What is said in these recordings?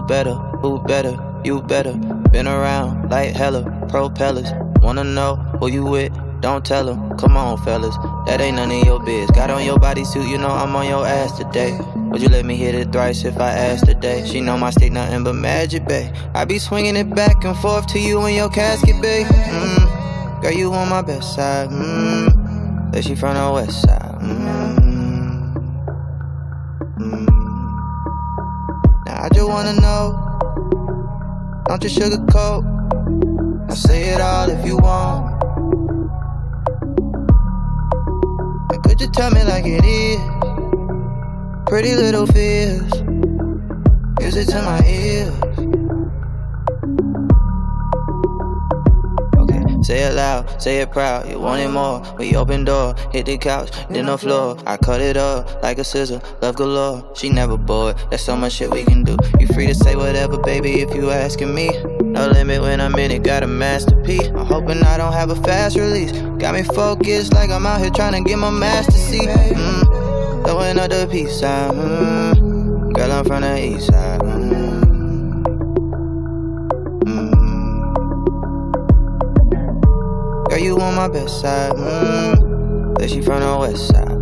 who better, you better. Been around like hella propellers. Wanna know who you with? Don't tell them, come on fellas, that ain't none of your biz. Got on your bodysuit, you know I'm on your ass today. Would you let me hit it thrice if I asked today? She know my stick nothing but magic, babe. I be swinging it back and forth to you in your casket, babe. Girl, you on my best side, That she from the west side, Now I just wanna know, don't you sugarcoat, I say it all if you want. Could you tell me like it is? Pretty little fears, music to my ears. Okay, say it loud, say it proud, you want it more. We open door, hit the couch, then the floor. I cut it up like a scissor, love galore. She never bored, there's so much shit we can do. You free to say whatever, baby, if you asking me. No limit when I'm in it, got a masterpiece. I'm hoping I don't have a fast release. Got me focused like I'm out here trying to get my master seat. Throwing up the peace sign. Girl, I'm from the east side. Girl, you on my best side. But she from the west side.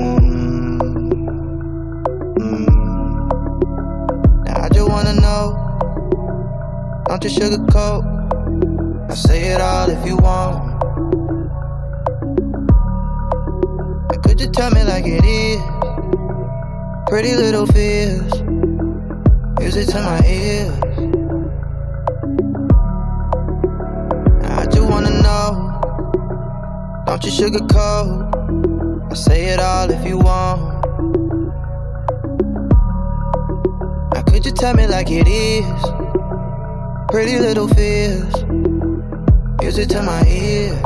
Now I just wanna know, don't you sugarcoat, I say it all if you want. And could you tell me like it is? Pretty little fears, music to my ears. I just wanna know, don't you sugarcoat, I say it all if you want. Now could you tell me like it is? Pretty little fears, music to my ears.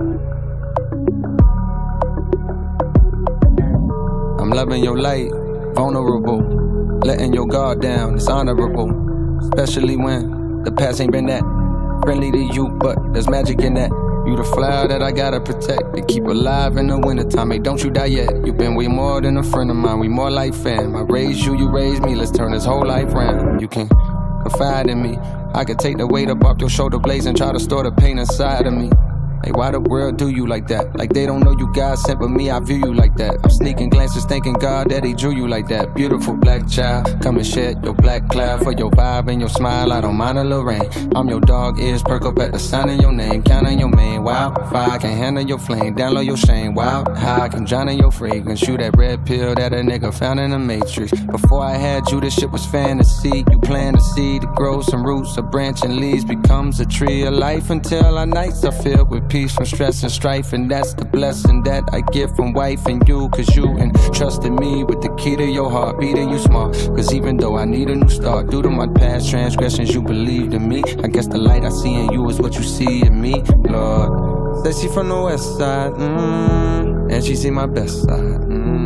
I'm loving your light, vulnerable. Letting your guard down, it's honorable. Especially when the past ain't been that friendly to you, but there's magic in that. You the flower that I gotta protect and keep alive in the wintertime. Hey, don't you die yet. You've been way more than a friend of mine. We more like fam. I raised you, you raised me. Let's turn this whole life round. You can confide in me. I could take the weight up off your shoulder blades and try to store the pain inside of me. Hey, why the world do you like that? Like they don't know you God sent, but me, I view you like that. I'm sneaking glances, thanking God that he drew you like that. Beautiful black child, come and shed your black cloud. For your vibe and your smile, I don't mind a little rain. I'm your dog, ears perk up at the sound of your name. Counting your mane, wow, fire, I can handle your flame. Download your shame, wow, how I can drown in your fragrance. You that red pill that a nigga found in the matrix. Before I had you, this shit was fantasy. You plant a seed to grow some roots, a branch and leaves becomes a tree of life. Until our nights are filled with peace from stress and strife. And that's the blessing that I get from wife and you. Cause you entrusted me with the key to your heart, beating you smart. Cause even though I need a new start, due to my past transgressions, you believed in me. I guess the light I see in you is what you see in me, Lord. Said she from the west side, and she see my best side,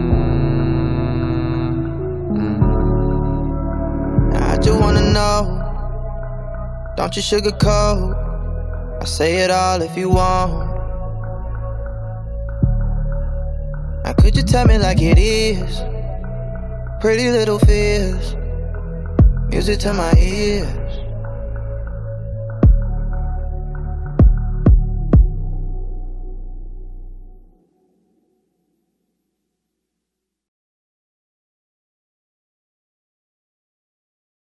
I just wanna know, don't you sugarcoat, I say it all if you want. Now could you tell me like it is? Pretty little fears, music to my ears.